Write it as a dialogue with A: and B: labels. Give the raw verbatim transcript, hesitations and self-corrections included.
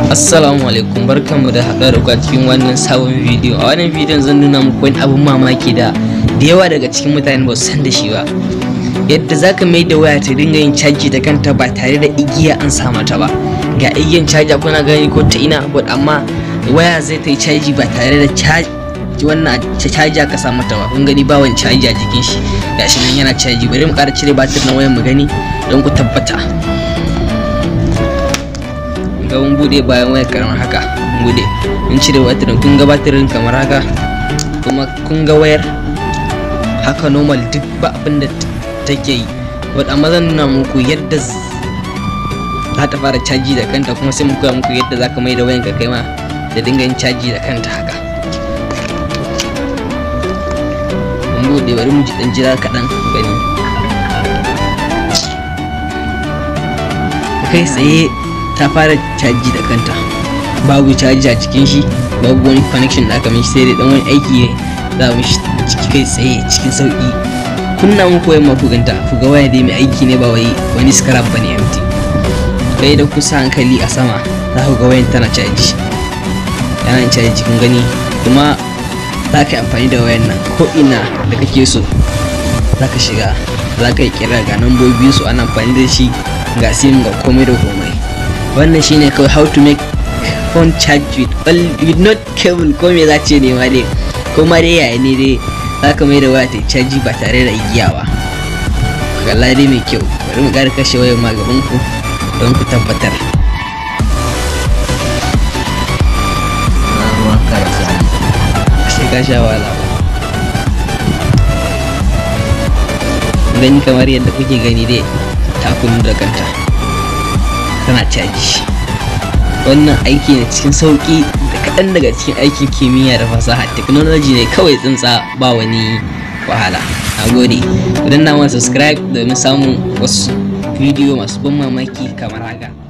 A: Assalamu alaikum, barkanmu da haɗuwa da ku a cikin wannan sabon bidiyo. A wannan bidiyon zan nuna muku wani abun mamaki da da yawa daga cikin mutane ba su san da shi ba. Yadda zaka mai da waya ta dinga yin caji da kanta ba tare da igiya an sa mata ba. Ga igiyan caja kuna gani ko ta ina, but amma waya zai ta yi caji ba tare da caji wannan caji aka sa mata ba. Kun gani ba wani caji a jikin shi, gashi nan yana caji. Bari mu ƙara cire batir na wayan mu gani don ku tabbata. Ga mun bude bayan wayar kamar haka, mun bude mun cire batirin, kun ga batirin kamar haka, kuma kun ga wayar haka normal duk ba abin da take yi. But amma zan nuna muku yadda za ta fara caji da kanta, kuma sai mu koya muku yadda zaka mai da wayan ka kai ma da dinga yin caji da kanta haka. Mun bude, bari mu ji dan jira kaɗan gani. Kai tsaye ta fara caji da kanta, babu caji a cikin shi, babu wani connection da aka mishi, sai dai dan wani aiki za mu shi ciki kai tsaye cikin sauki. Kunna muku wayan maku ganta, ku ga waya dai mai aiki ne, ba wai wani scrap bane empty. Kai da kusa hankali a sama za ku ga wayan tana caji, yana caji kun gani. Kuma za ka yi amfani da wayan nan ko ina da kake so, za ka shiga, za ka yi kira, ga nambobi su ana amfani da shi, ga sim, ga komai da komai. Wannan shine kawai how to make phone charge with all with not cable, ko me za ce ne ma dai, ko ma dai yaya ne dai zaka mai da waya ta caji ba tare da igiya ba. Kalla dai mai kyau. Bari mu ƙara kashe wayar ma gaban ku don ku tabbatar. Sai ka sha wahala. Gani kamar yadda kuke gani dai ta kunu da kanta, tana caji. Wannan aiki ne cikin sauki da kaɗan daga cikin aikin kimiyya da fasaha, technology ne kawai tsintsa, ba wani wahala. Na gode, ku danna mana subscribe domin samun wasu bidiyo masu ban mamaki kamar haka.